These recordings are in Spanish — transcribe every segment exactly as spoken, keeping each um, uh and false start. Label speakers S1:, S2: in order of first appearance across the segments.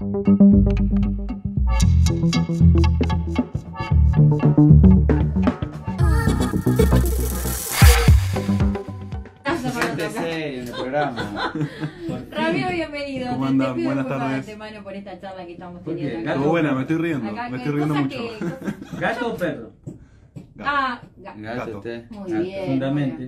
S1: Siéntese en el programa.
S2: Ramiro, bienvenido.
S3: ¿Cómo
S2: Te-
S3: andan?
S2: te pido
S3: Buenas
S2: disculpas de
S3: tardes.
S2: antemano por esta charla que estamos
S4: ¿Por qué?
S2: teniendo acá.
S4: Gato,
S3: Estuvo buena, me estoy riendo,
S2: Acá,
S3: me
S2: que-
S3: estoy riendo
S2: cosas
S3: mucho.
S2: que- cosas-
S4: ¿Gato o perro?
S2: Ah, ga-
S1: Gato,
S3: Gato.
S1: usted.
S2: muy
S1: Gato.
S2: bien.
S4: Fundamente.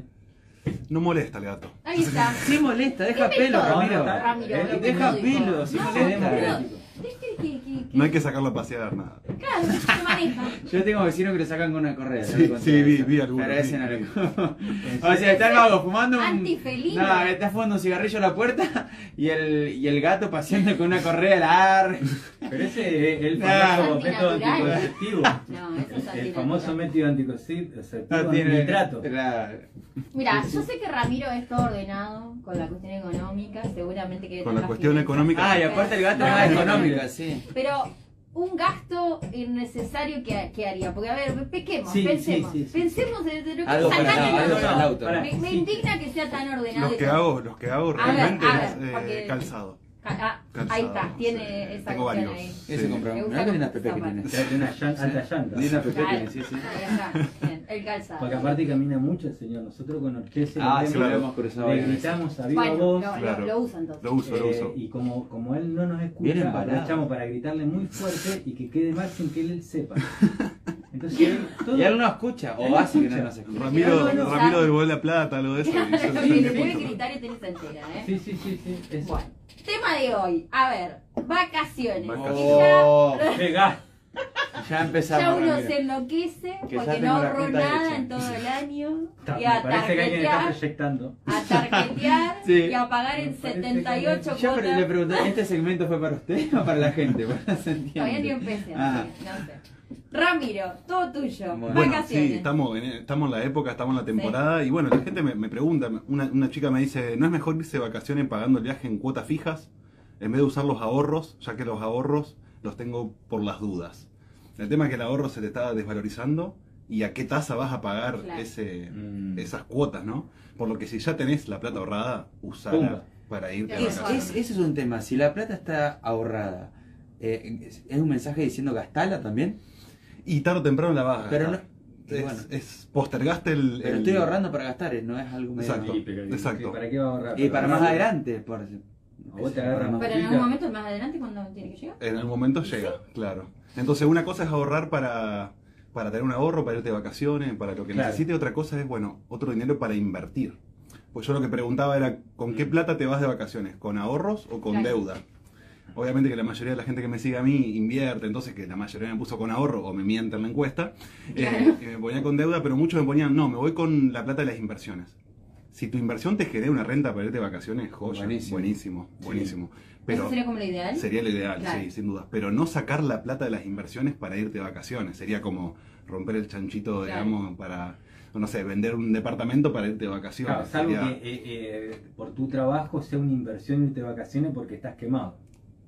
S3: No molesta el gato.
S2: Ahí está.
S1: Sí molesta, deja
S2: Dime
S1: pelo,
S2: todo.
S1: Ramiro.
S2: Ramiro,
S4: Eh,
S1: Deja
S2: ¿qué dijo?
S1: pelo, sí
S2: No,
S1: molesta.
S2: pero- Deje que, que, que-
S3: No hay que sacarlo a pasear, nada.
S2: Claro, se maneja.
S1: Yo tengo vecinos que le sacan con una correa.
S3: Sí,
S1: ya le conté
S3: sí, vi-
S1: eso.
S3: vi algunos,
S1: Agradecen
S3: vi.
S1: a la- O sea, está el vago fumando un...
S2: Antifelino.
S1: No, está fumando un cigarrillo a la puerta y el, y el gato paseando con una correa larga.
S4: Pero ese es el
S1: No,
S4: famoso método
S2: antinatural.
S4: anticonceptivo.
S2: No, eso es
S4: El, el
S2: antinatural.
S4: famoso método anticonceptivo
S1: No tiene
S4: nitrato.
S1: la-
S2: Mira, yo sé que Ramiro es todo ordenado con la cuestión económica, seguramente que
S3: Con la
S2: tenga
S3: cuestión
S2: finanzas.
S3: económica.
S1: Ah, y aparte el gato es más económico, sí.
S2: Pero un gasto innecesario que, que haría, porque a ver, pequemos,
S4: Sí,
S2: pensemos,
S4: sí, sí, sí.
S2: pensemos de, de lo que
S1: Algo
S2: es
S1: para
S2: sacar
S1: el-
S2: el
S1: algo
S2: auto.
S1: para el auto.
S4: Pará.
S2: Me, me
S4: Sí.
S2: indigna que sea tan ordenado.
S3: Los
S2: y
S3: que
S2: todo.
S3: hago, los que hago
S2: A ver,
S3: realmente
S2: a ver,
S3: es eh,
S2: porque-
S3: calzado.
S2: Ah,
S3: Calzado,
S2: ahí está, tiene
S3: sí,
S2: esa
S3: tengo
S2: cuestión
S3: varios.
S2: ahí.
S1: Ese
S3: Sí.
S1: compró.
S2: Me gusta
S1: Mirá que linda
S2: cómo
S1: Pepe que
S2: zapa.
S1: tiene.
S4: Trae una llan- alta llanta.
S1: Linda Pepe que
S2: Claro,
S1: tiene, sí, sí.
S2: ahí está, bien, el calzado.
S4: Porque aparte camina mucho el señor. Nosotros con Ortese
S1: Ah,
S4: le
S1: sí,
S3: claro.
S1: lo hemos cruzado
S4: le
S1: varias veces.
S4: gritamos a viva
S2: Bueno,
S4: voz.
S2: lo, lo-
S3: claro.
S2: lo usa entonces.
S3: Lo uso, lo
S4: eh,
S3: uso.
S4: y como, como él no nos
S1: Bien
S4: escucha,
S1: embalado.
S4: aprovechamos para gritarle muy fuerte y que quede mal sin que él sepa. Entonces, él, todo,
S1: Y él no escucha,
S4: Él
S1: o
S4: no
S1: hace que no
S4: escucha.
S1: nos escucha.
S3: Ramiro,
S2: no, no,
S3: Ramiro
S2: no.
S3: devolvió la plata, algo de eso. y yo- yo
S2: Le
S3: le
S2: puede
S3: cuento.
S2: gritar y tenés entera, ¿eh?
S4: Sí, sí, sí, sí. Es...
S2: Bueno, tema de hoy, a ver, vacaciones.
S3: Vacaciones.
S2: Y ya-
S1: Oh,
S4: Pegá.
S1: ya empezamos,
S2: Ya uno
S1: Ramiro.
S2: se enloquece
S1: Que ya
S2: porque
S1: tengo
S2: no
S1: la
S2: ahorró
S1: cuenta
S2: nada
S1: hecha.
S2: en todo el año.
S4: Está-
S2: Y a
S4: Me parece que alguien está
S2: tarjetear,
S4: proyectando.
S2: a tarjetear
S1: Sí.
S2: y a pagar en
S4: Me parece
S2: setenta y ocho
S4: que-
S1: Yo pero le
S2: cuotas.
S1: pregunté, ¿este segmento fue para usted o para la gente? Bueno, no se entiende.
S2: Todavía ni empecé,
S1: Ah.
S2: así que no sé. Ramiro, todo tuyo.
S1: Bueno.
S3: Bueno,
S2: Vacaciones.
S3: sí, estamos en, estamos en la época, estamos en la temporada y bueno, la gente me, me pregunta, una, una chica me dice, ¿no es mejor irse de vacaciones pagando el viaje en cuotas fijas en vez de usar los ahorros, ya que los ahorros los tengo por las dudas? El tema es que el ahorro se te está desvalorizando y a qué tasa vas a pagar
S2: Claro.
S3: ese,
S1: Mm.
S3: esas cuotas, ¿no? Por lo que si ya tenés la plata ahorrada, usala
S4: Pumba.
S3: para irte de
S2: Es-
S1: Es,
S3: vacaciones.
S1: es- ese es un tema. Si la plata está ahorrada, eh, ¿es, es un mensaje diciendo gastala también?
S3: Y tarde o temprano la vas a
S1: Pero
S3: gastar.
S1: no-
S3: es,
S1: bueno.
S3: es- postergaste el...
S1: Pero
S3: el-
S1: estoy ahorrando para gastar, eh, no es algo medio...
S3: Exacto.
S4: Sí, pero-
S3: exacto.
S4: ¿Para qué va a ahorrar?
S1: Y para más adelante, por...
S4: A vos te agarran más
S2: Pero en
S4: pica.
S2: algún momento más adelante, cuando tiene que llegar.
S3: En algún momento llega, claro. Entonces una cosa es ahorrar para, para tener un ahorro, para irte de vacaciones, para lo que
S4: Claro.
S3: necesite. Otra cosa es, bueno, otro dinero para invertir. Pues yo lo que preguntaba era, ¿con qué plata te vas de vacaciones? ¿Con ahorros o con
S2: Claro.
S3: deuda? Obviamente que la mayoría de la gente que me sigue a mí invierte, entonces que la mayoría me puso con ahorro o me miente en la encuesta, eh, que me ponía con deuda, pero muchos me ponían, no, me voy con la plata de las inversiones. Si tu inversión te genera una renta para irte de vacaciones, joya,
S1: Buenísimo.
S3: buenísimo, buenísimo. Pero
S2: ¿Eso sería como lo ideal?
S3: sería lo ideal,
S2: Claro.
S3: sí, sin duda. Pero no sacar la plata de las inversiones para irte de vacaciones. Sería como romper el chanchito,
S2: Claro.
S3: digamos, para, no sé, vender un departamento para irte de vacaciones.
S4: Claro, salvo
S3: Sería-
S4: que eh, eh, por tu trabajo sea una inversión irte de vacaciones porque estás quemado.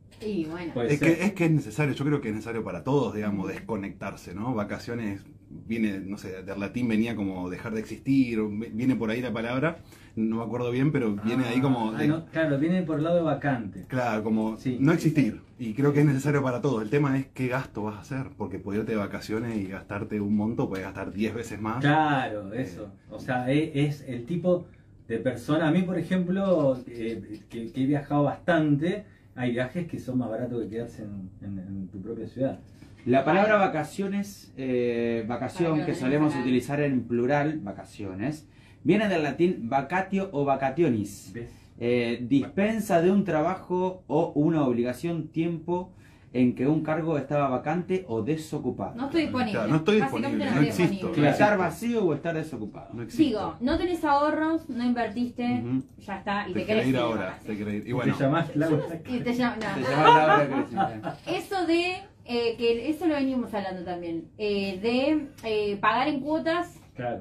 S2: Y bueno.
S4: Puede
S3: Es
S4: ser.
S3: que, es que es necesario, yo creo que es necesario para todos, digamos, desconectarse, ¿no? Vacaciones viene, no sé, del latín venía como dejar de existir, o viene por ahí la palabra, no me acuerdo bien, pero viene ahí como...
S4: Ah,
S3: de-
S4: no, claro, viene por el lado de vacante.
S3: Claro, como
S4: Sí.
S3: no existir. Y creo que es necesario para todos. El tema es qué gasto vas a hacer, porque podés irte de vacaciones y gastarte un monto, puedes gastar diez veces más.
S4: Claro, eso. O sea, es, es el tipo de persona. A mí, por ejemplo, eh, que, que he viajado bastante, hay viajes que son más baratos que quedarse en, en- en tu propia ciudad.
S1: La palabra vacaciones, eh, vacación,
S2: Para que
S1: que
S2: lo
S1: solemos
S2: tengan.
S1: utilizar en plural, vacaciones, viene del latín vacatio o vacationis.
S4: ¿Ves?
S1: Eh, dispensa de un trabajo o una obligación, tiempo en que un cargo estaba vacante o desocupado.
S2: No estoy disponible.
S3: Claro, no estoy
S2: Básicamente
S3: disponible,
S2: no
S3: no
S2: estoy
S3: existo.
S2: disponible.
S1: Estar vacío o estar desocupado.
S3: No existe.
S2: Digo, no tenés ahorros, no invertiste,
S3: Ujú.
S2: ya está, y te,
S3: Te
S2: querés
S3: querés ir
S2: de
S3: ahora,
S2: vacaciones.
S3: te querés ir. Y
S4: Y
S3: bueno,
S4: te llamás Laura.
S2: Y te llama- no.
S1: Se llama la hora de crecimiento.
S2: Eso de, eh, que eso lo venimos hablando también, eh, de eh, pagar en cuotas,
S4: Claro.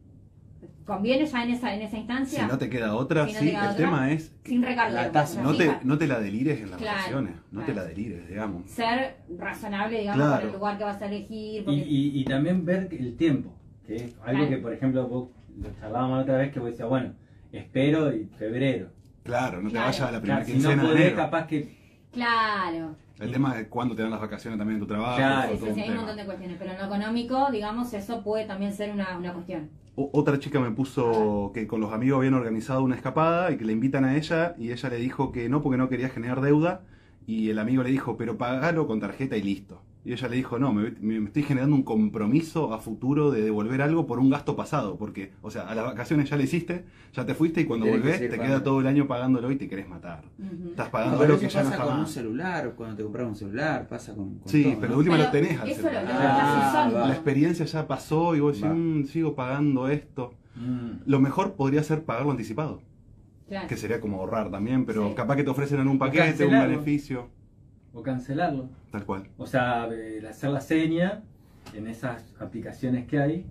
S2: ¿conviene ya en esa, en esa
S3: si
S2: instancia?
S3: no te queda otra,
S2: Si no
S3: sí,
S2: te queda
S3: el
S2: otra,
S3: tema es
S2: Sin recargo.
S1: La
S2: de
S1: tasa.
S2: cuotas,
S3: no te,
S2: fija.
S3: no te la delires en las
S2: Claro,
S3: vacaciones, no te
S2: claro.
S3: la delires, digamos.
S2: Ser razonable, digamos,
S3: Claro.
S2: por el lugar que vas a elegir.
S4: Y,
S2: Porque...
S4: y, y también ver el tiempo, que es algo
S2: Claro.
S4: que, por ejemplo, vos lo charlábamos la otra vez, que vos decías, bueno, espero y febrero.
S3: Claro, no te
S2: Claro.
S3: vayas a la primera
S4: Claro, si
S3: quincena
S4: no
S3: de
S4: podés,
S3: enero.
S4: capaz que
S2: Claro.
S3: El tema es cuándo te dan las vacaciones también en tu trabajo.
S4: Claro,
S2: Sí,
S3: todo
S2: sí,
S3: un
S2: sí, hay un
S3: tema.
S2: montón de cuestiones, pero en lo económico, digamos, eso puede también ser una, una cuestión.
S3: O- Otra chica me puso que con los amigos habían organizado una escapada y que le invitan a ella y ella le dijo que no porque no quería generar deuda y el amigo le dijo, pero pagalo con tarjeta y listo. Y ella le dijo, no, me, me estoy generando un compromiso a futuro de devolver algo por un gasto pasado, porque, o sea, a las vacaciones ya le hiciste, ya te fuiste y cuando
S1: tenés que
S3: volvés
S1: seguir
S3: te
S1: pagando.
S3: queda todo el año pagándolo y te querés matar.
S2: Ujú.
S3: Estás
S1: No,
S3: pagando
S1: pero
S3: algo que
S1: eso
S3: ya no
S1: pasa
S3: está
S1: con un
S3: más.
S1: celular, cuando te compras un celular, pasa con, con
S3: Sí,
S1: todo,
S3: pero
S1: ¿no?
S3: de última
S2: Pero
S3: lo tenés al
S2: eso lo, lo
S3: celular.
S2: estás
S1: Ah,
S2: usando.
S1: va.
S3: La experiencia ya pasó y vos decís,
S1: Va.
S3: "Mm, sigo pagando esto".
S4: Mm.
S3: Lo mejor podría ser pagarlo anticipado,
S2: Claro.
S3: que sería como ahorrar también, pero
S2: Sí.
S3: capaz que te ofrecen en un paquete un
S4: cancelarlo.
S3: beneficio,
S4: O cancelarlo.
S3: tal cual.
S4: O sea, eh, hacer la seña en esas aplicaciones que hay,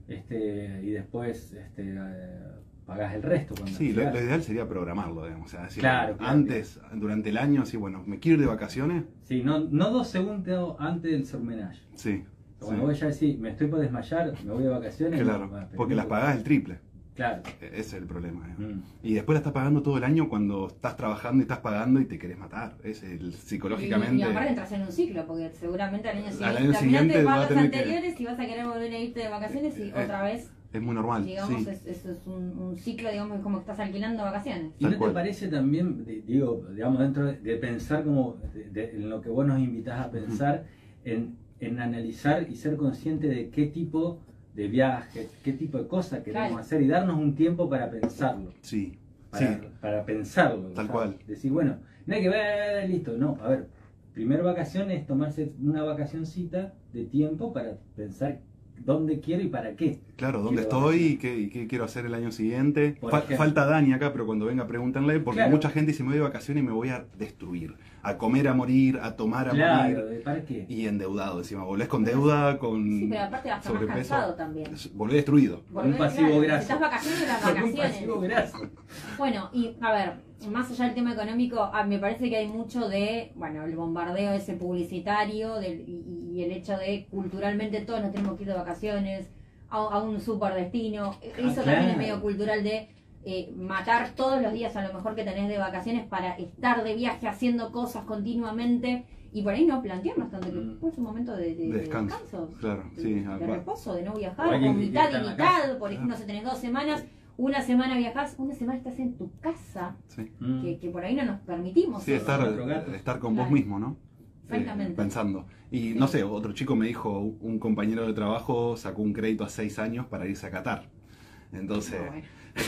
S4: este, y después este, eh, pagás el resto. Cuando
S3: Sí, lo,
S4: llegas.
S3: lo ideal sería programarlo, digamos. O sea, decir,
S4: Claro, claro,
S3: antes, durante el año, sí, bueno, me quiero ir de vacaciones.
S4: Sí, no, no dos segundos antes del surmenage.
S3: Sí,
S4: Cuando
S3: sí,
S4: vos ya decís, me estoy por desmayar, me voy de vacaciones.
S3: claro,
S4: no, va, pero
S3: porque
S4: no-
S3: las pagás el triple.
S4: Claro.
S3: E- Ese es el problema. digamos.
S4: Mm.
S3: Y después la estás pagando todo el año cuando estás trabajando y estás pagando y te querés matar. Es el psicológicamente.
S2: Y, y aparte entras en un ciclo, porque seguramente al año siguiente,
S3: año siguiente
S2: terminaste
S3: vas a
S2: pagas
S3: tener que-
S2: anteriores y vas a querer volver a irte de vacaciones y
S3: Eh,
S2: otra vez,
S3: Es muy normal.
S2: digamos,
S3: sí.
S2: es, eso es un, un ciclo, digamos, es como que estás alquilando vacaciones.
S4: ¿Y
S3: Tal
S4: no
S3: cual.
S4: te parece también, de- digo, digamos, dentro de, de pensar como, de- de- en lo que vos nos invitás a pensar, en, en analizar y ser consciente de qué tipo de viaje, qué tipo de cosas queremos
S2: Claro.
S4: hacer y darnos un tiempo para pensarlo?
S3: Sí,
S4: Para,
S3: sí,
S4: para pensarlo.
S3: Tal
S4: o sea,
S3: cual.
S4: Decir, bueno, no hay que ver, listo, no, a ver, primer vacación es tomarse una vacacioncita de tiempo para pensar dónde quiero y para qué.
S3: claro, dónde
S4: Quiero
S3: estoy y
S4: vacaciones.
S3: qué, y qué quiero hacer el año siguiente.
S4: Por
S3: Fa-
S4: ejemplo.
S3: falta Dani acá, pero cuando venga pregúntenle, porque
S4: Claro.
S3: mucha gente dice, me voy de vacaciones y me voy a destruir. A comer a morir, a tomar a
S4: Claro,
S3: morir.
S4: ¿de ¿para qué?
S3: Y endeudado encima, volvés con deuda, con
S2: Sí, pero aparte vas a estar más
S3: sobrepeso.
S2: cansado también.
S3: Volvés destruido.
S4: Un pasivo graso.
S2: Necesitas vacaciones de las
S4: Con un
S2: vacaciones.
S4: pasivo graso.
S2: Bueno, y a ver, más allá del tema económico, ah, me parece que hay mucho de, bueno, el bombardeo ese publicitario del, y, y el hecho de culturalmente todos nos tenemos que ir de vacaciones a, a un super destino. Eso
S4: Ah,
S2: también
S4: claro.
S2: es medio cultural de eh, matar todos los días a lo mejor que tenés de vacaciones para estar de viaje haciendo cosas continuamente y por ahí no plantearnos tanto que
S4: Mm.
S2: pues un momento de, de-
S3: De
S2: de
S3: descanso.
S2: descanso,
S3: Claro,
S2: de,
S3: sí.
S2: de
S3: ah,
S2: reposo, de no
S4: O
S2: viajar,
S4: alguien
S2: con
S4: que
S2: mitad
S4: está
S2: y
S4: en la
S2: mitad,
S4: casa.
S2: por ejemplo, si tenés dos semanas, una semana viajás, una semana estás en tu casa,
S3: sí.
S4: Mm.
S2: que, que por ahí no nos permitimos.
S3: Sí,
S2: eso.
S3: estar,
S4: Otro gato.
S3: estar con
S2: Claro.
S3: vos mismo, ¿no?
S2: Exactamente.
S3: Eh, pensando. Y
S2: Sí.
S3: no sé, otro chico me dijo, un compañero de trabajo sacó un crédito a seis años para irse a Qatar. Entonces,
S2: No, bueno.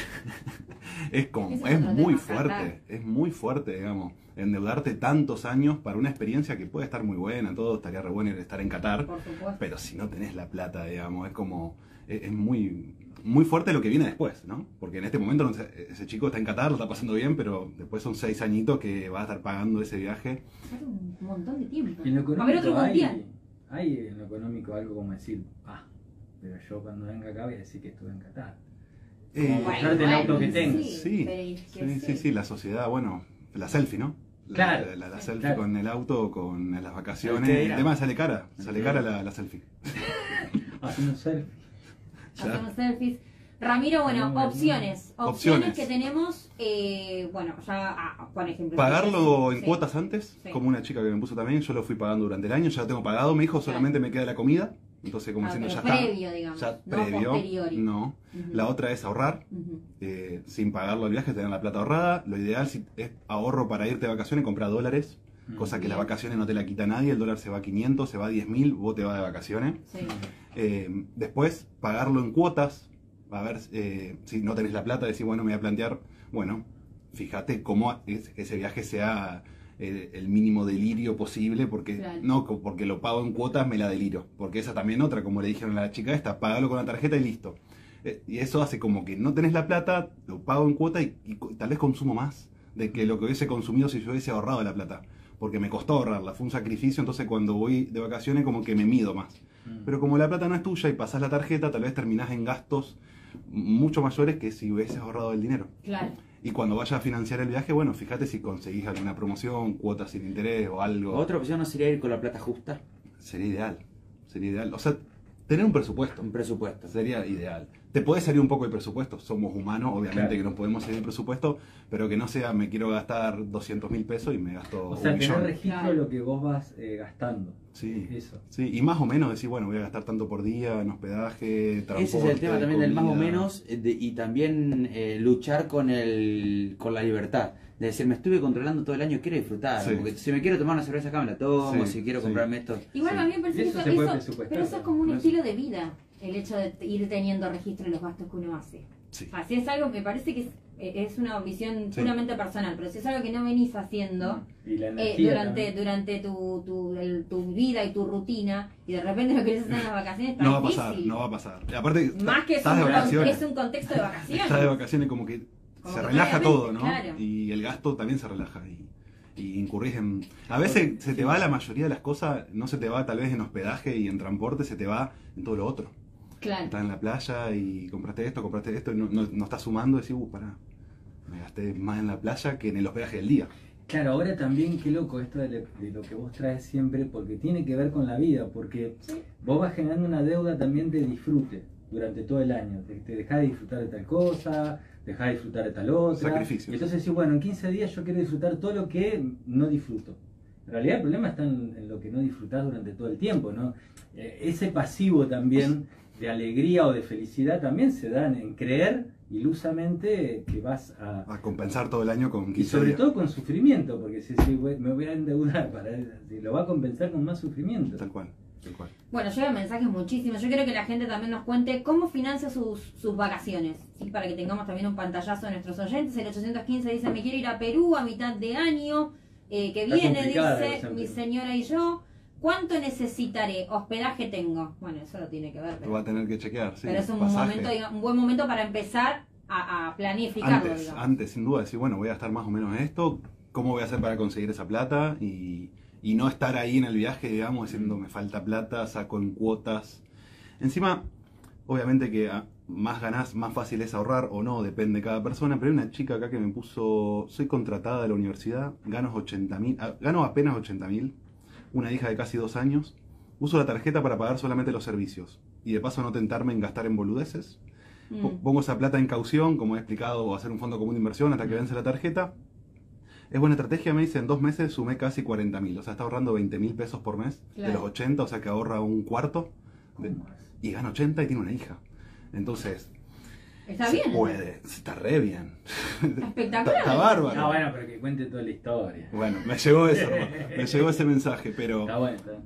S3: es como,
S2: Ese es
S3: es
S2: otro
S3: muy
S2: tema,
S3: fuerte,
S2: Qatar.
S3: es muy fuerte, digamos, endeudarte tantos años para una experiencia que puede estar muy buena, todo estaría re bueno estar en Qatar,
S2: Por supuesto.
S3: pero si no tenés la plata, digamos, es como, es, es muy, muy fuerte lo que viene después, ¿no? Porque en este momento no sé, ese chico está en Qatar, lo está pasando bien, pero después son seis añitos que va a estar pagando ese viaje.
S2: Es un montón de tiempo.
S4: Y en lo
S2: A ver, otro
S4: económico hay,
S2: mundial.
S4: hay en lo económico algo como decir, ah, pero yo cuando venga acá voy a decir que estuve en Qatar.
S3: Eh,
S4: Como mostrarte el auto que tengas.
S3: Sí,
S2: pero y que
S3: sí, sí, sí, la sociedad, bueno, la selfie, ¿no? La,
S4: Claro,
S3: la, la- la
S2: sí,
S3: selfie
S4: claro.
S3: con el auto, con las vacaciones.
S4: El que
S3: El
S4: era.
S3: tema sale cara, sale
S4: que
S3: cara
S4: era.
S3: la, la selfie.
S4: Haciendo un selfie.
S3: Ya.
S2: Hacemos selfies. Ramiro, bueno,
S4: No, no, no.
S2: opciones. Opciones,
S3: Opciones.
S2: que tenemos, eh, bueno, ya, ah, por ejemplo.
S3: Pagarlo en
S2: sí.
S3: cuotas antes,
S2: Sí.
S3: como una chica que me puso también, yo lo fui pagando durante el año, ya lo tengo pagado, me dijo, solamente me queda la comida, entonces como
S2: Ah,
S3: diciendo,
S2: pero
S3: ya está.
S2: previo, digamos,
S3: Ya
S2: no
S3: previo.
S2: posteriori.
S3: No.
S2: Ujú.
S3: La otra es ahorrar,
S2: Ujú.
S3: eh, sin pagarlo el viaje, tener la plata ahorrada. Lo ideal si es ahorro para irte de vacaciones, comprar dólares,
S4: Mm.
S3: cosa que
S2: Bien.
S3: las vacaciones no te la quita nadie, el dólar se va a quinientos, se va a diez mil, vos te vas de vacaciones.
S2: Sí.
S3: Eh, después, pagarlo en cuotas. A ver, eh, si no tenés la plata, decir, bueno, me voy a plantear, bueno, fíjate cómo es- ese viaje sea eh, el mínimo delirio posible, porque
S2: Claro.
S3: no co- porque lo pago en cuotas me la deliro. Porque esa también otra, como le dijeron a la chica esta, págalo con la tarjeta y listo. Eh, y eso hace como que no tenés la plata, lo pago en cuota y, y co- tal vez consumo más de que lo que hubiese consumido si yo hubiese ahorrado la plata. Porque me costó ahorrarla, fue un sacrificio, entonces cuando voy de vacaciones como que me mido más.
S4: Mm.
S3: Pero como la plata no es tuya y pasás la tarjeta, tal vez terminás en gastos mucho mayores que si hubieses ahorrado el dinero.
S2: Claro.
S3: Y cuando vayas a financiar el viaje, bueno, fíjate si conseguís alguna promoción, cuotas sin interés o algo.
S1: Otra opción no sería ir con la plata justa.
S3: Sería ideal, sería ideal. O sea, Tener un presupuesto.
S1: Un presupuesto.
S3: Sería ideal. Te puede salir un poco el presupuesto, somos humanos, obviamente
S4: Claro.
S3: que nos podemos salir el presupuesto, pero que no sea me quiero gastar doscientos mil pesos y me gasto
S4: O sea,
S3: un
S4: tener
S3: millón.
S4: registro
S2: Claro.
S4: de lo que vos vas eh, gastando.
S3: Sí,
S4: Eso.
S3: sí, y más o menos decir, bueno, voy a gastar tanto por día en hospedaje, transporte,
S1: Ese es el tema también del más o
S3: comida.
S1: menos eh, de- y también eh, luchar con el con la libertad. De decir, me estuve controlando todo el año, quiero disfrutar.
S3: Sí.
S1: Porque si me quiero tomar una cerveza acá me la tomo,
S3: Sí,
S1: si quiero
S3: sí.
S1: comprarme esto.
S2: Igual
S3: Sí.
S2: a mí me parece
S4: Y
S2: que
S4: eso
S2: eso,
S4: se puede
S2: eso-
S4: presupuestar,
S2: pero eso es como un
S4: ¿no?
S2: estilo de vida, el hecho de ir teniendo registro de los gastos que uno hace.
S3: Sí.
S2: Así es algo, me parece que es, eh, es una visión
S3: Sí.
S2: puramente personal, pero si es algo que no venís haciendo
S4: Y la
S2: eh,
S4: energía
S2: durante
S4: también.
S2: durante tu, tu, el- tu vida y tu rutina, y de repente lo querés hacer en las vacaciones, está
S3: No va a
S2: difícil.
S3: pasar, no va a pasar. Y aparte,
S2: Más que es
S3: estás de
S2: un,
S3: vacaciones.
S2: es un contexto de vacaciones.
S3: Estás de vacaciones como que
S2: Como
S3: se
S2: que
S3: relaja
S2: obviamente,
S3: todo, ¿no?
S2: claro.
S3: Y el gasto también se relaja. Y, y incurrís en... A veces se te va la mayoría de las cosas, no se te va tal vez en hospedaje y en transporte, se te va en todo lo otro.
S2: Claro.
S3: Estás en la playa y compraste esto, compraste esto, y no, no, no estás sumando y decís, uh, pará, me gasté más en la playa que en el hospedaje del día.
S4: Claro, ahora también qué loco esto de, le- de lo que vos traes siempre, porque tiene que ver con la vida, porque vos vas generando una deuda también de disfrute durante todo el año. Te, te dejás de disfrutar de tal cosa, dejás de disfrutar de tal otra.
S3: Sacrificios.
S4: Y entonces decís, bueno, en quince días yo quiero disfrutar todo lo que no disfruto. En realidad el problema está en, en lo que no disfrutás durante todo el tiempo, ¿no? Eh, ese pasivo también de alegría o de felicidad también se da en, en creer ilusamente que vas a...
S3: A compensar todo el año con
S4: Y
S3: quince
S4: sobre
S3: días.
S4: todo con sufrimiento, porque si, si voy- me voy a endeudar, para, si lo va a compensar con más sufrimiento.
S3: Tal cual, tal cual.
S2: Bueno, llegan mensajes muchísimos. Yo quiero que la gente también nos cuente cómo financia sus, sus vacaciones, ¿sí? Para que tengamos también un pantallazo de nuestros oyentes. El ochocientos quince dice, me quiero ir a Perú a mitad de año, eh, que
S4: Está
S2: viene,
S4: complicada la
S2: dice
S4: cosa en
S2: mi
S4: Perú.
S2: señora y yo. ¿Cuánto necesitaré? ¿Hospedaje tengo? Bueno, eso lo tiene que ver.
S3: Lo
S2: Pero,
S3: va a tener que chequear, sí.
S2: pero es un,
S3: pasaje.
S2: momento, digamos, un buen momento para empezar a, a planificarlo.
S3: Antes,
S2: digamos.
S3: antes, sin duda, decir, bueno, voy a gastar más o menos en esto, ¿cómo voy a hacer para conseguir esa plata? Y, y no estar ahí en el viaje, digamos, diciendo, me falta plata, saco en cuotas. Encima, obviamente que a- más ganás, más fácil es ahorrar o no, depende de cada persona, pero hay una chica acá que me puso, soy contratada de la universidad, gano ochenta mil, gano apenas ochenta mil, una hija de casi dos años, uso la tarjeta para pagar solamente los servicios y de paso no tentarme en gastar en boludeces.
S2: Mm.
S3: Po- Pongo esa plata en caución, como he explicado, o hacer un fondo común de inversión hasta que vence la tarjeta. Es buena estrategia, me dice, en dos meses sumé casi cuarenta mil, o sea, está ahorrando veinte mil pesos por mes de
S2: Claro.
S3: los ochenta, o sea que ahorra un cuarto de- y gana ochenta y tiene una hija. Entonces,
S2: Está
S3: se
S2: bien.
S3: puede, está re bien.
S2: Está espectacular.
S3: Está, está bárbaro.
S4: No, bueno, pero que cuente toda la historia.
S3: Bueno, me llegó eso, me llegó ese mensaje, pero
S4: Está bueno, está.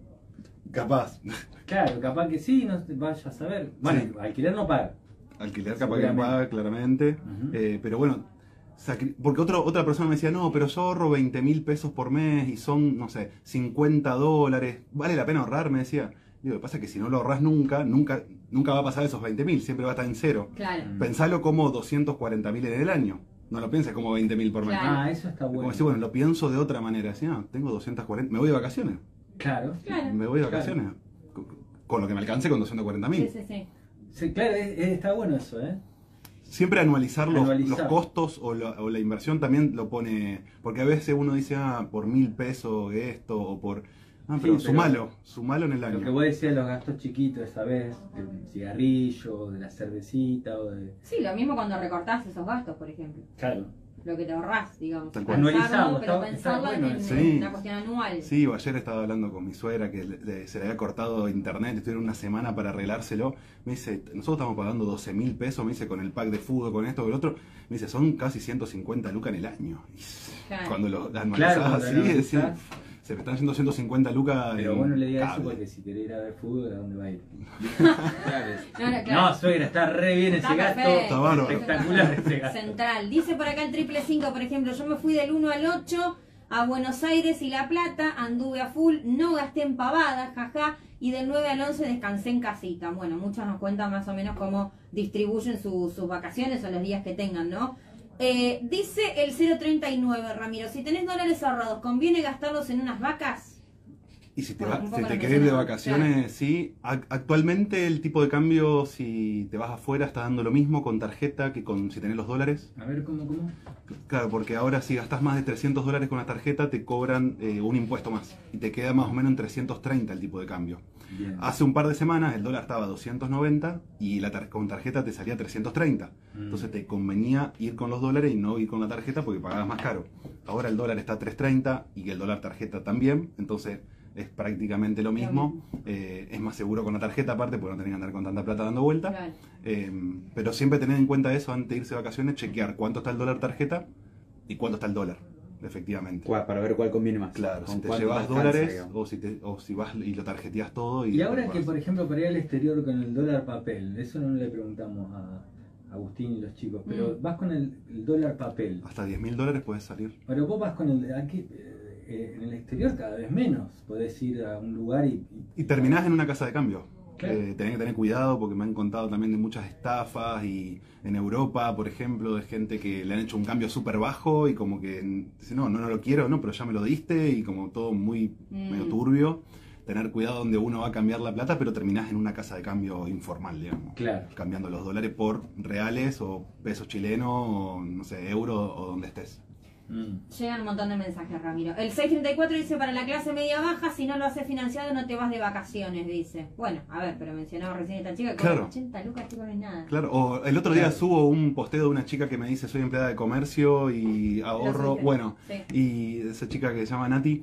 S3: capaz,
S4: Claro, capaz que sí, no te vayas a saber. Bueno,
S3: Sí.
S4: alquiler no paga.
S3: alquiler capaz que
S4: Seguramente.
S3: paga claramente,
S4: Ujú.
S3: eh, pero bueno, sacri- porque otro, otra persona me decía, no, pero yo ahorro veinte mil pesos por mes y son, no sé, cincuenta dólares, ¿vale la pena ahorrar? Me decía. Digo, lo que pasa es que si no lo ahorras nunca, nunca, nunca va a pasar esos veinte mil, siempre va a estar en cero.
S2: Claro.
S3: Pensalo como doscientos cuarenta mil en el año, no lo pienses como veinte mil por mes.
S2: Claro.
S4: Ah, eso está
S3: Como
S4: bueno.
S3: decir, bueno, lo pienso de otra manera, así, no, tengo doscientos cuarenta, me voy de vacaciones,
S4: Claro.
S2: Claro.
S3: me voy de
S4: Claro.
S3: vacaciones, con, con lo que me alcance con doscientos cuarenta mil.
S2: Sí, sí, sí.
S4: Sí, claro, es- es- está bueno eso, ¿eh?
S3: Siempre anualizar los,
S4: Anualizar.
S3: los costos o la, o la inversión también lo pone, porque a veces uno dice, ah, por mil pesos esto, o por... Ah,
S4: Sí,
S3: pero
S4: pero-
S3: sumalo, sumalo en el
S4: Lo que
S3: año.
S4: vos decías de los gastos chiquitos esa vez, del cigarrillo, de la cervecita o de...
S2: Sí, lo mismo cuando recortás esos gastos, por ejemplo.
S4: Claro.
S2: Lo que te ahorrás, digamos.
S3: Tal cual.
S2: Pensarlo,
S4: Anualizarlo,
S2: pero
S4: está-
S2: pensarlo
S4: está bueno
S2: en,
S3: eso.
S2: en
S3: Sí.
S2: una cuestión anual.
S3: Sí, o ayer estaba hablando con mi suegra que le- le- se le había cortado internet, estuvieron una semana para arreglárselo. Me dice, nosotros estamos pagando doce mil pesos, me dice, con el pack de fútbol, con esto, con el otro. Me dice, son casi ciento cincuenta lucas en el año. Y
S2: Claro.
S3: cuando lo anualizás
S4: Claro, cuando
S3: así,
S4: lo
S3: es decir,
S4: anualizás.
S3: se me están yendo ciento cincuenta lucas
S4: Pero
S3: en
S4: bueno, le diga eso
S3: cable.
S4: porque si querés ir a ver fútbol, ¿a dónde va a ir?
S1: Claro.
S2: No, no, claro.
S4: No, suegra, está re bien
S2: Está
S4: ese gasto.
S2: perfecto.
S3: Está bárbaro.
S4: Espectacular ese gasto.
S2: Central. Dice por acá el triple cinco, por ejemplo, yo me fui del uno al ocho a Buenos Aires y La Plata, anduve a full, no gasté en pavadas, jaja, y del nueve al once descansé en casita. Bueno, muchos nos cuentan más o menos cómo distribuyen su- sus vacaciones o los días que tengan, ¿no? Eh, dice el cero treinta y nueve, Ramiro, si tenés dólares ahorrados, ¿conviene gastarlos en unas vacas?
S3: Y si te,
S2: Bueno,
S3: va-
S2: un
S3: si
S2: poco
S3: te
S2: lo
S3: querés ir de
S2: mencionaba,
S3: vacaciones,
S2: claro.
S3: sí. Ac- Actualmente el tipo de cambio, si te vas afuera, está dando lo mismo con tarjeta que con si tenés los dólares.
S4: A ver, ¿cómo, cómo?
S3: Claro, porque ahora si gastas más de trescientos dólares con la tarjeta, te cobran eh, un impuesto más. Y te queda más o menos en trescientos treinta el tipo de cambio.
S4: Bien.
S3: Hace un par de semanas el dólar estaba a doscientos noventa y la tar- con tarjeta te salía trescientos treinta.
S4: Mm.
S3: Entonces te convenía ir con los dólares y no ir con la tarjeta porque pagabas más caro. Ahora el dólar está a tres treinta y el dólar tarjeta también. Entonces es prácticamente lo mismo. Eh, es más seguro con la tarjeta aparte porque no tenés que andar con tanta plata dando vuelta.
S2: Claro.
S3: Eh, pero siempre tener en cuenta eso antes de irse de vacaciones, chequear cuánto está el dólar tarjeta y cuánto está el dólar, efectivamente.
S1: Cuál- Para ver cuál conviene más.
S3: Claro,
S1: Con
S3: si te
S1: cuánto
S3: llevas
S1: alcanza,
S3: dólares
S1: digamos.
S3: o si, te, o si vas y lo tarjeteas todo. Y,
S4: Y ahora
S3: después
S4: que,
S3: vas.
S4: por ejemplo, para ir al exterior con el dólar papel, eso no le preguntamos a Agustín y los chicos, pero
S2: Mm.
S4: vas con el, el dólar papel.
S3: Hasta diez mil dólares puedes salir.
S4: Pero vos vas con el. Aquí, eh, eh, en el exterior cada vez menos. Podés ir a un lugar y.
S3: Y terminás en una casa de cambio.
S4: Claro.
S3: Eh, tenés que tener cuidado porque me han contado también de muchas estafas y en Europa, por ejemplo, de gente que le han hecho un cambio súper bajo y como que dice, no, no, no lo quiero, no, pero ya me lo diste y como todo muy
S2: Mm.
S3: medio turbio. Tener cuidado donde uno va a cambiar la plata, pero terminás en una casa de cambio informal, digamos.
S4: Claro.
S3: Cambiando los dólares por reales o pesos chilenos o, no sé, euro o donde estés.
S4: Mm.
S2: Llegan un montón de mensajes, Ramiro. El seiscientos treinta y cuatro dice, para la clase media baja, si no lo haces financiado no te vas de vacaciones, dice. Bueno, a ver, pero mencionaba recién esta chica que
S3: Claro.
S2: cobra ochenta lucas, tipo, no es nada.
S3: Claro, o el otro día
S4: Claro.
S3: subo un posteo de una chica que me dice soy empleada de comercio y ahorro,
S2: subiste.
S3: bueno,
S2: Sí.
S3: y esa chica que se llama Nati,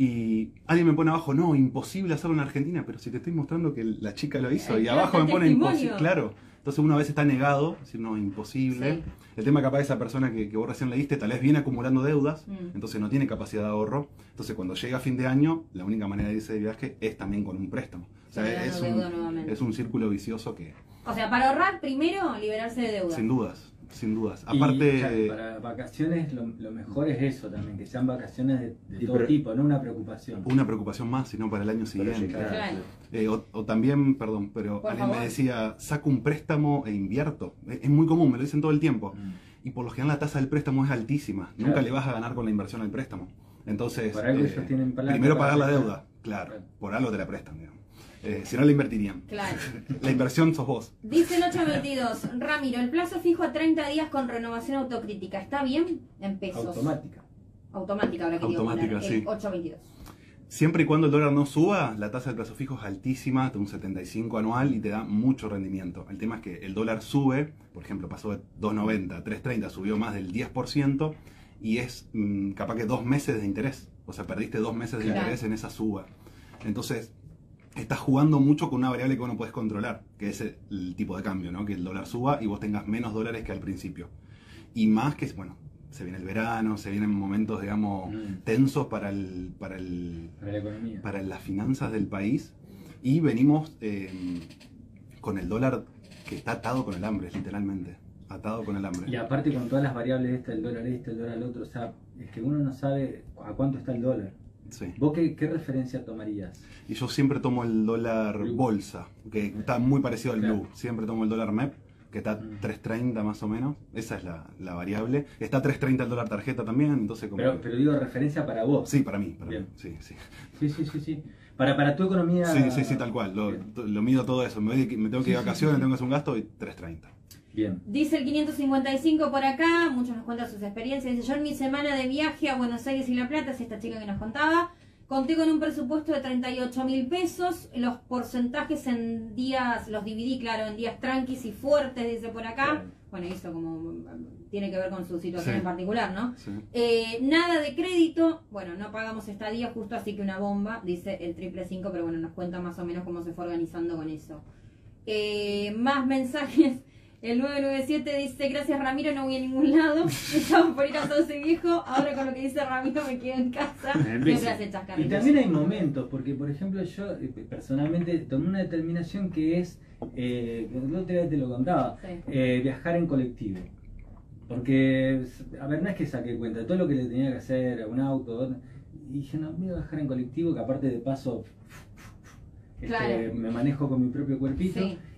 S3: y alguien me pone abajo, no, imposible hacerlo en Argentina, pero si te estoy mostrando que la chica lo hizo,
S2: Eh,
S3: y
S2: claro,
S3: abajo me
S2: está el
S3: pone imposible,
S2: testimonio.
S3: claro. Entonces uno a veces está negado, decir no, imposible.
S2: Sí.
S3: El tema capaz de esa persona que, que vos recién leíste, tal vez viene acumulando deudas,
S2: Mm.
S3: entonces no tiene capacidad de ahorro. Entonces cuando llega a fin de año, la única manera de irse de viaje es también con un préstamo. O sea,
S2: Generando
S3: es
S2: deuda
S3: un,
S2: nuevamente.
S3: es un círculo vicioso que,
S2: O sea, para ahorrar, primero, liberarse de deuda.
S3: sin dudas, sin dudas.
S4: Y,
S3: Aparte...
S4: claro, para vacaciones lo, lo mejor es eso también, que sean vacaciones de, de
S1: Y
S4: todo
S1: pero-
S4: tipo, no una preocupación.
S3: una preocupación más, sino para el año
S1: Pero
S3: siguiente.
S1: llegar-
S2: Claro.
S3: Eh, o, o también, perdón, pero
S2: Por
S3: alguien
S2: favor.
S3: me decía, saco un préstamo e invierto. Es, es muy común, me lo dicen todo el tiempo.
S4: Mm.
S3: Y por lo general la tasa del préstamo es altísima. Nunca
S4: Claro.
S3: le vas a ganar con la inversión al préstamo. Entonces,
S4: Por algo
S3: eh,
S4: ellos tienen plata
S3: primero
S4: para
S3: pagar la
S4: prestar.
S3: deuda, claro.
S4: Claro.
S3: Por algo te la prestan, digamos. Eh, si no la invertirían.
S2: Claro.
S3: La inversión sos vos.
S2: Dice el ocho veintidós, Ramiro, el plazo fijo a treinta días con renovación autocrítica, ¿está bien? En pesos.
S4: Automática.
S2: Automática, ahora que digo
S3: Automática,
S2: poner,
S3: sí.
S2: el ocho veintidós.
S3: Siempre y cuando el dólar no suba, la tasa del plazo fijo es altísima, de un setenta y cinco anual y te da mucho rendimiento. El tema es que el dólar sube, por ejemplo, pasó de dos noventa a tres treinta, subió más del diez por ciento y es mm, capaz que dos meses de interés. O sea, perdiste dos meses de
S2: Claro.
S3: interés en esa suba. Entonces, estás jugando mucho con una variable que vos no podés controlar, que es el, el tipo de cambio, ¿no? Que el dólar suba y vos tengas menos dólares que al principio. Y más que, bueno, se viene el verano, se vienen momentos, digamos,
S4: Mm.
S3: tensos para el, para el,
S4: Para la economía.
S3: para las finanzas del país y venimos eh, con el dólar que está atado con el hambre, literalmente, atado con el hambre.
S4: Y aparte con todas las variables esta, el dólar este, el dólar el otro, o sea, es que uno no sabe a cuánto está el dólar.
S3: Sí.
S4: ¿Vos qué, qué referencia tomarías?
S3: Y yo siempre tomo el dólar
S4: Blue.
S3: bolsa, que está muy parecido al
S4: Claro.
S3: blue. Siempre tomo el dólar M E P, que está
S4: Mm.
S3: tres treinta más o menos. Esa es la, la variable. Está tres treinta el dólar tarjeta también, entonces como...
S4: Pero,
S3: que-
S4: pero digo referencia para vos.
S3: Sí, para mí, para
S4: Bien.
S3: mí. Sí, sí.
S4: Sí, sí, sí, sí. Para, para tu economía.
S3: Sí, sí, sí, tal cual. Lo,
S4: Bien.
S3: lo mido todo eso. Me, voy de- me tengo que ir de vacaciones, tengo que hacer un gasto y tres treinta.
S4: Bien.
S2: Dice el quinientos cincuenta y cinco por acá, muchos nos cuentan sus experiencias. Dice, yo en mi semana de viaje a Buenos Aires y La Plata, es esta chica que nos contaba, conté con un presupuesto de treinta y ocho mil pesos. Los porcentajes en días, los dividí, claro, en días tranquis y fuertes, dice por acá.
S4: Claro.
S2: Bueno, eso como tiene que ver con su situación
S3: Sí.
S2: en particular, ¿no?
S3: Sí.
S2: Eh, nada de crédito, bueno, no pagamos estadía justo, así que una bomba, dice el triple cinco, pero bueno, nos cuenta más o menos cómo se fue organizando con eso. Eh, más mensajes. El nueve nueve siete dice, gracias Ramiro, no voy a ningún lado. Estamos por ir a Sauce Viejo. Ahora con lo que dice Ramiro me quedo en casa.
S1: En bici.
S2: Siempre hace chascarrillos.
S4: Y también hay momentos, porque por ejemplo yo eh, personalmente tomé una determinación que es, eh, el otro día te lo contaba,
S2: Sí.
S4: eh, viajar en colectivo. Porque, a ver, no es que saqué cuenta de todo lo que le tenía que hacer a un auto, y dije, no, voy a viajar en colectivo, que aparte de paso este,
S2: Claro.
S4: me manejo con mi propio cuerpito.
S2: Sí.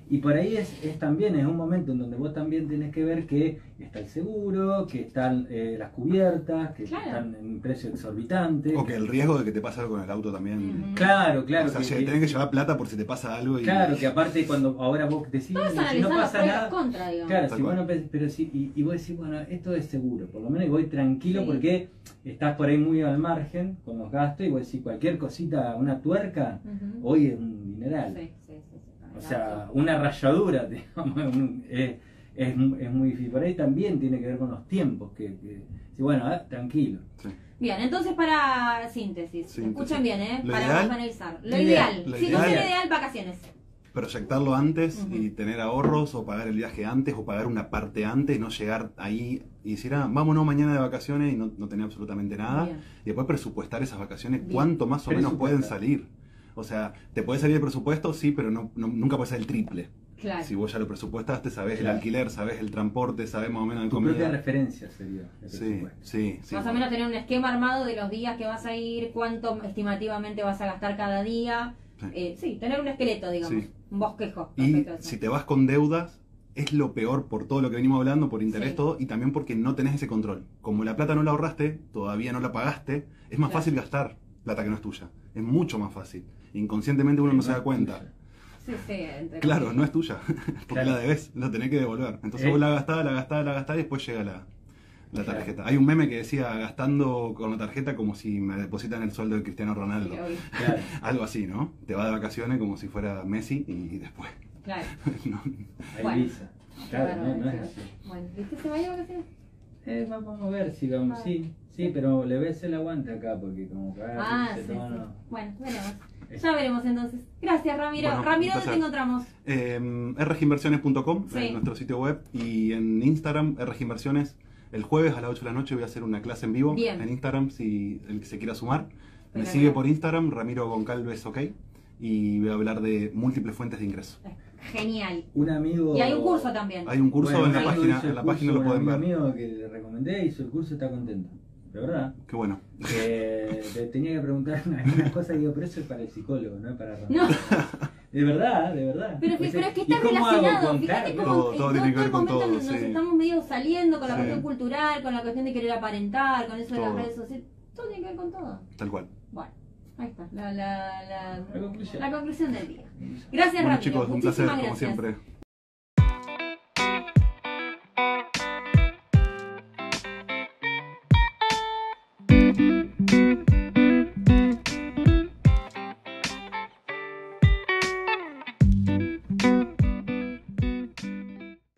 S4: Y por ahí es, es también, es un momento en donde vos también tenés que ver que está el seguro, que están eh, las cubiertas, que
S2: Claro.
S4: están en un precio exorbitante.
S3: O que el riesgo de que te pase algo con el auto también.
S2: Ujú.
S4: Claro, claro.
S3: O sea,
S4: que,
S3: lle- tenés que llevar plata por si te pasa algo. Y...
S4: Claro, que aparte cuando ahora vos decís,
S2: Todos
S4: si no
S2: analizar los
S4: pasa
S2: pros y los
S4: nada...
S2: contras, digamos.
S4: Claro,
S3: Tal
S4: si vos
S3: cual.
S4: no pe- pero si, y, y vos decís, bueno, esto es seguro, por lo menos voy tranquilo
S2: Sí.
S4: porque estás por ahí muy al margen con los gastos y vos decís, cualquier cosita, una tuerca,
S2: Ujú.
S4: hoy es un dineral.
S2: Sí, sí, sí, sí.
S4: O sea, una rayadura, digamos, un- es, es, es muy difícil. Por ahí también tiene que ver con los tiempos, que, que sí, bueno, ah, tranquilo.
S3: Sí.
S2: Bien, entonces para síntesis,
S3: Síntesis.
S2: escuchen bien, ¿eh?
S3: Lo
S2: Para
S3: ideal-
S2: analizar. Lo
S4: Lo
S2: ideal,
S4: ideal.
S3: Lo
S2: situación
S3: ideal-
S2: ideal, vacaciones.
S3: Proyectarlo antes
S2: Ujú.
S3: y tener ahorros o pagar el viaje antes o pagar una parte antes, no llegar ahí y decir, ah, vámonos mañana de vacaciones y no, no tener absolutamente nada.
S2: Bien.
S3: Y después presupuestar esas vacaciones,
S2: Bien.
S3: cuánto más o menos pueden
S4: Presupuestar.
S3: salir. O sea, te puede salir el presupuesto, sí, pero no, no- nunca puede ser el triple.
S2: Claro.
S3: Si vos ya lo presupuestaste, sabés
S4: Claro.
S3: el alquiler, sabés el transporte, sabés más o menos el
S4: Tu propia
S3: comida.
S4: referencia sería el
S3: Sí,
S4: presupuesto.
S3: sí, sí.
S2: Más o menos tener un esquema armado de los días que vas a ir, cuánto estimativamente vas a gastar cada día.
S3: Sí.
S2: Eh, sí, tener un esqueleto, digamos,
S3: Sí.
S2: un bosquejo.
S3: Y
S2: Perfecto, eso.
S3: si te vas con deudas, es lo peor por todo lo que venimos hablando, por interés,
S2: Sí.
S3: todo, y también porque no tenés ese control. Como la plata no la ahorraste, todavía no la pagaste, es más
S2: Claro.
S3: fácil gastar plata que no es tuya. Es mucho más fácil. Inconscientemente uno no se da cuenta.
S2: Sí, sí, entre
S3: Claro,
S2: comillas.
S3: no es tuya, porque
S4: Claro.
S3: la debes, la tenés que devolver. Entonces
S4: Eh.
S3: vos la gastás, la gastás, la gastás y después llega la, la
S4: Claro.
S3: tarjeta. Hay un meme que decía gastando con la tarjeta como si me depositan el sueldo de Cristiano Ronaldo.
S2: Sí, obvio.
S4: Claro.
S3: Algo así, ¿no? Te va de vacaciones como si fuera Messi y, y después.
S2: Claro.
S3: No.
S4: Hay
S2: Bueno.
S4: visa. Claro, no, no es así.
S2: Bueno, ¿viste? ¿Se va a ir de vacaciones?
S4: Eh, vamos a ver si vamos,
S2: Ah.
S4: sí, sí, pero le ves el aguante acá porque como que ah,
S2: Ah,
S4: se
S2: sí,
S4: toma,
S2: sí.
S4: no.
S2: Bueno, veremos.
S4: Es-
S2: Ya veremos entonces. Gracias, Ramiro.
S3: Bueno,
S2: Ramiro,
S3: un
S2: ¿dónde te
S3: placer.
S2: encontramos?
S3: Eh, r g inversiones punto com,
S2: Sí.
S3: en nuestro sitio web, y en Instagram, R G Inversiones. El jueves a las ocho de la noche voy a hacer una clase en vivo
S2: Bien.
S3: en Instagram, si el que se quiera sumar. Me
S2: Espectacular.
S3: sigue por Instagram, Ramiro Goncalves, ok, y voy a hablar de múltiples fuentes de ingreso.
S2: Genial.
S4: Un amigo.
S2: Y hay un curso también.
S3: Hay un curso
S4: Bueno,
S3: en la
S4: un amigo
S3: página,
S4: hizo el
S3: en la
S4: curso,
S3: página lo
S4: un
S3: pueden
S4: amigo
S3: ver.
S4: mío que le recomendé, hizo el curso, está contento. De verdad.
S3: Qué bueno.
S4: Que te tenía que preguntar algunas cosas y digo, pero eso es para el psicólogo, no es para Ramiro.
S2: No.
S4: De verdad, de verdad.
S2: Pero,
S4: Pues,
S2: pero es que
S4: ¿y
S2: está
S4: cómo hago
S2: relacionado.
S4: con
S2: Fíjate
S4: Carlos?
S2: cómo
S3: Todo-
S2: en
S3: todo tiene que ver
S2: este
S3: con
S2: momento
S3: todo,
S2: nos
S3: sí.
S2: estamos medio saliendo con la
S3: Sí.
S2: cuestión cultural, con la cuestión de querer aparentar, con eso de las
S3: Todo.
S2: redes sociales. Todo tiene que ver con todo.
S3: Tal cual.
S2: Bueno, ahí está. La, la, la,
S4: La conclusión.
S2: la conclusión del día. Gracias,
S3: Bueno,
S2: Ramiro.
S3: chicos, un
S2: Muchísimas
S3: placer, como
S2: gracias.
S3: siempre.